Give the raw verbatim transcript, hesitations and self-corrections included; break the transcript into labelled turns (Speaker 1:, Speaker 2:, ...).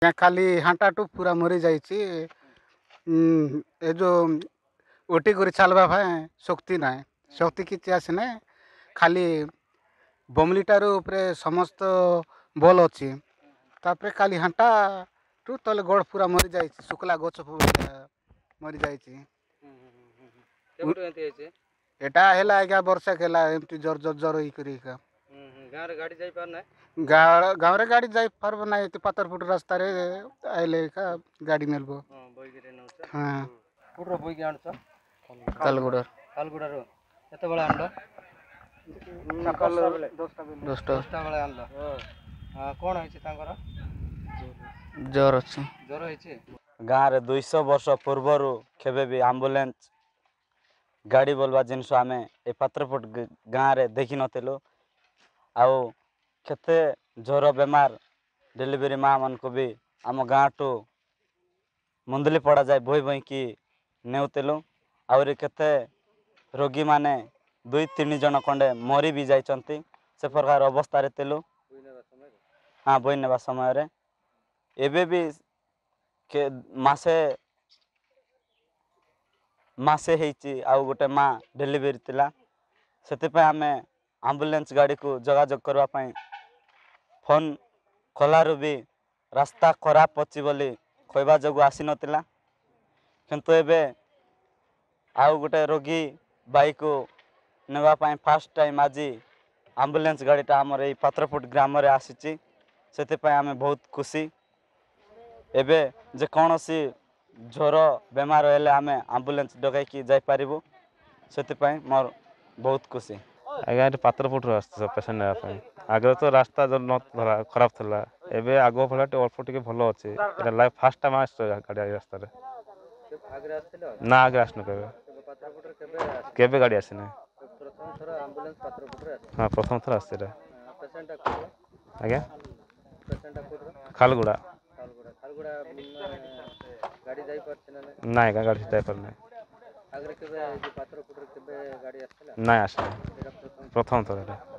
Speaker 1: क्या खाली हांटाटू पूरा मरी जाइए ए जो ओटी कर चलवा भाई शक्ति ना शक्ति किसी आसना खाली बमलीटार समस्त बल अच्छी तापर खाली हांटा टू तले गोड़ पूरा मरी जाइए शुक्ला गच मरी जाइए एटा है आज्ञा वर्षा खेला एमती जर जर जर ही
Speaker 2: गाँव रे गाड़ी जाई पार ना
Speaker 1: गाँव रे गाड़ी जाई पारब ना पातरपुट रास्ता रे आइले का गाड़ी मिलबो
Speaker 2: हां बोई के नउछ
Speaker 1: हां
Speaker 2: पुरो बोई के आणछ
Speaker 1: कालगुड़ा
Speaker 2: कालगुड़ा रो केते बेला आणलो
Speaker 1: सकाल दस टा
Speaker 2: दस टा बेला आणलो हां कोन होइछ तांकर
Speaker 1: ज्वर अछि
Speaker 2: ज्वर होइछ गाँव रे दो सौ वर्ष पूर्वरु केबे भी एम्बुलेंस गाड़ी बोलवा जिनस आमे ए पात्रपुट गाँव रे देखि नथिलु आउ केते ज्वर बेमार डिलीवरी माँ मन को भी आम गाँव टू मुंदली पड़ा जाए बोई बोई की नेउतिलु आउरी केते रोगी माने दुई तीन जन खंडे मरी भी जाइचंती से प्रकार अवस्था रे तिलु हाँ बोई नेबा समय रे एबे भी के मासे मासे हेची आउ गोटे माँ डिलीवरी तिला सेति पे आमे एम्बुलेंस गाड़ी को जोगाजोग करबा पई फोन खोलारू भी रास्ता खराब अछि बोली कहबा जोगु आसी नतिला किंतु एबे आउ गोटे रोगी बाइक को नेबा पई फर्स्ट टाइम आजी एम्बुलेंस गाड़ीटा हमर ए पात्रपुट ग्राम रे आसीची सेति पे आमे बहुत खुशी एबे जे कोनोसी ज्वर बेमार हेले आमे एम्बुलेंस डगाई की जाई पारिबो सेति पे मोर बहुत खुशी
Speaker 3: आज्ञा पात्रपुट पेसेंट ने आगे तो रास्ता जो न खराब था एबे आग भला अल्प टे भल अच्छे लाइफ फास्ट टाइम आस गाड़ी रास्ता ना आगे आसन के गाड़ी आसना हाँ प्रथम थर आस आज्ञा खालगुड़ा ना आज्ञा गाड़ी जापर ना ना आस प्रथम थर